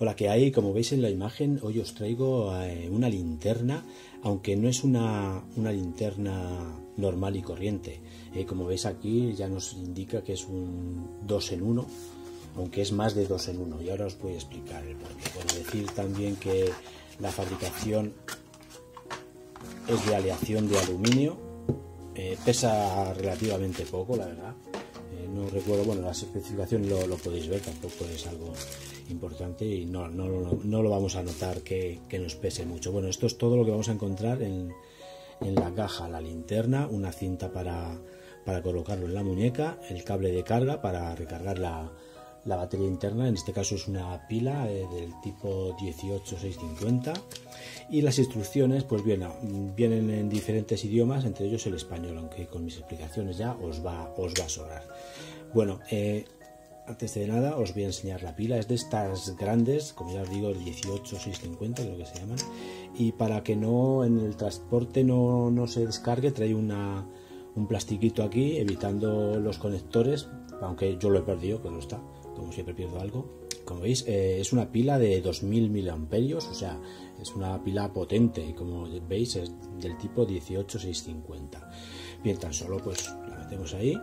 Hola, ¿qué hay? Como veis en la imagen, hoy os traigo una linterna, aunque no es una linterna normal y corriente. Como veis aquí ya nos indica que es un 2 en 1, aunque es más de 2 en 1, y ahora os voy a explicar el porqué. Bueno, decir también que la fabricación es de aleación de aluminio, pesa relativamente poco, la verdad. No recuerdo, bueno, las especificaciones lo podéis ver, tampoco es algo importante y no lo vamos a notar que nos pese mucho. Bueno, esto es todo lo que vamos a encontrar en la caja: la linterna, una cinta para colocarlo en la muñeca, el cable de carga para recargar la batería interna, en este caso es una pila del tipo 18650, y las instrucciones pues vienen en diferentes idiomas, entre ellos el español, aunque con mis explicaciones ya os va a sobrar. Bueno, antes de nada os voy a enseñar la pila. Es de estas grandes, como ya os digo, el 18650 creo que se llaman, y para que no en el transporte no se descargue, trae un plastiquito aquí evitando los conectores, aunque yo lo he perdido, pero está, como siempre pierdo algo. Como veis, es una pila de 2000 miliamperios, o sea, es una pila potente, y como veis es del tipo 18650. Bien, tan solo pues la metemos ahí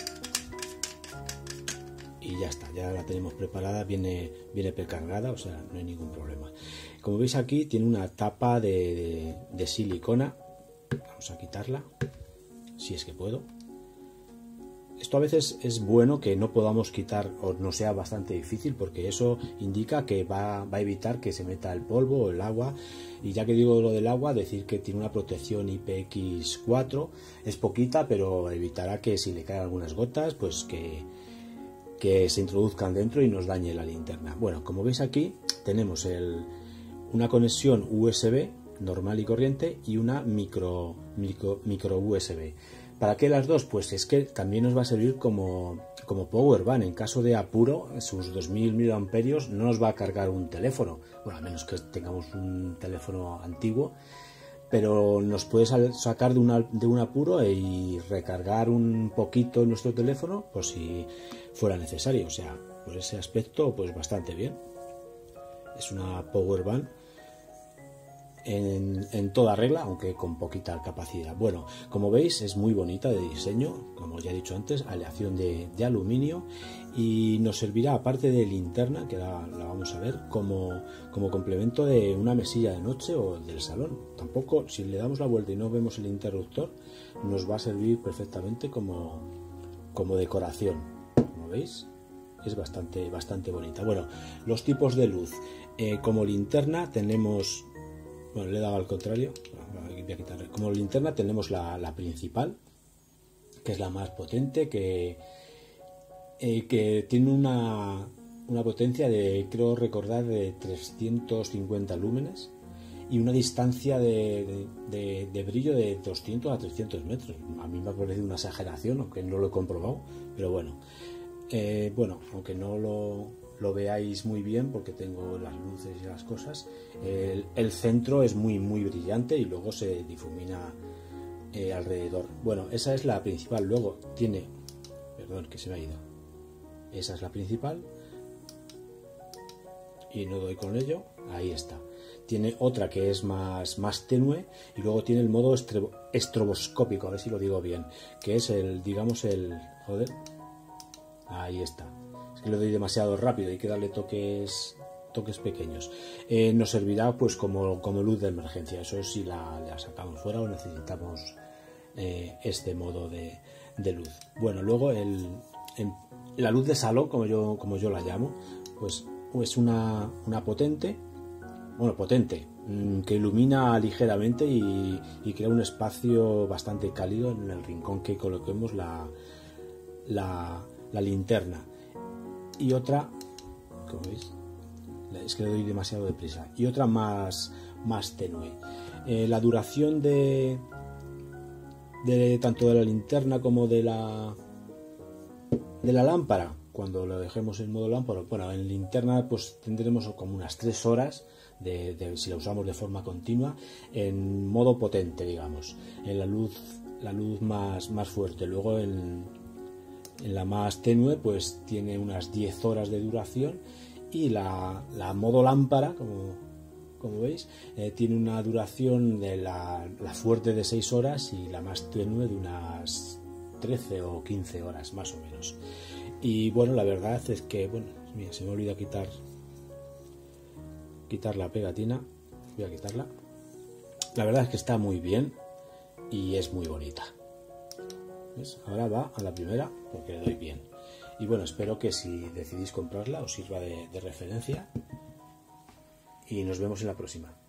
y ya está, ya la tenemos preparada, viene precargada, o sea, no hay ningún problema. Como veis aquí tiene una tapa de silicona, vamos a quitarla, si es que puedo. Esto a veces es bueno que no podamos quitar o no sea bastante difícil, porque eso indica que va a evitar que se meta el polvo o el agua. Y ya que digo lo del agua, decir que tiene una protección IPX4, es poquita, pero evitará que si le caen algunas gotas, pues que se introduzcan dentro y nos dañe la linterna. Bueno, como veis aquí tenemos una conexión USB normal y corriente y una micro USB. ¿Para qué las dos? Pues es que también nos va a servir como power bank. En caso de apuro, sus 2000 miliamperios no nos va a cargar un teléfono, bueno, a menos que tengamos un teléfono antiguo, pero nos puede sacar de un apuro y recargar un poquito nuestro teléfono, pues si fuera necesario. O sea, por ese aspecto, pues bastante bien. Es una power bank en toda regla, aunque con poquita capacidad. Bueno, como veis es muy bonita de diseño, como ya he dicho antes, aleación de aluminio, y nos servirá, aparte de linterna, que la vamos a ver, como complemento de una mesilla de noche o del salón. Tampoco, si le damos la vuelta y no vemos el interruptor, nos va a servir perfectamente como decoración. Como veis, es bastante bonita. Bueno, los tipos de luz. Como linterna tenemos... Bueno, le he dado al contrario. Voy a quitarle. Como linterna tenemos la principal, que es la más potente, que tiene una potencia de, creo recordar, de 350 lúmenes y una distancia de brillo de 200 a 300 metros. A mí me ha parecido una exageración, aunque no lo he comprobado, pero bueno. Aunque no lo veáis muy bien porque tengo las luces y las cosas, el centro es muy brillante y luego se difumina alrededor. Bueno, esa es la principal. Luego tiene, perdón que se me ha ido, esa es la principal y no doy con ello, ahí está. Tiene otra que es más tenue, y luego tiene el modo estroboscópico, a ver si lo digo bien, que es joder, ahí está. Es que lo doy demasiado rápido, hay que darle toques pequeños. Nos servirá pues como luz de emergencia, eso es si la sacamos fuera o necesitamos este modo de luz. Bueno, luego la luz de salón, como yo la llamo, pues es una potente, que ilumina ligeramente y crea un espacio bastante cálido en el rincón que coloquemos la linterna. Y otra, como veis, es que le doy demasiado deprisa, y otra más tenue. La duración de tanto de la linterna como de la lámpara, cuando lo dejemos en modo lámpara, bueno, en linterna pues tendremos como unas 3 horas si la usamos de forma continua en modo potente, digamos, en la luz más fuerte. Luego en la más tenue pues tiene unas 10 horas de duración, y la modo lámpara, como veis, tiene una duración de la fuerte de 6 horas y la más tenue de unas 13 o 15 horas más o menos. Y bueno, la verdad es que, bueno, mira, se me olvida quitar la pegatina. Voy a quitarla. La verdad es que está muy bien y es muy bonita. ¿Ves? Ahora va a la primera porque le doy bien. Y bueno, espero que si decidís comprarla os sirva de referencia y nos vemos en la próxima.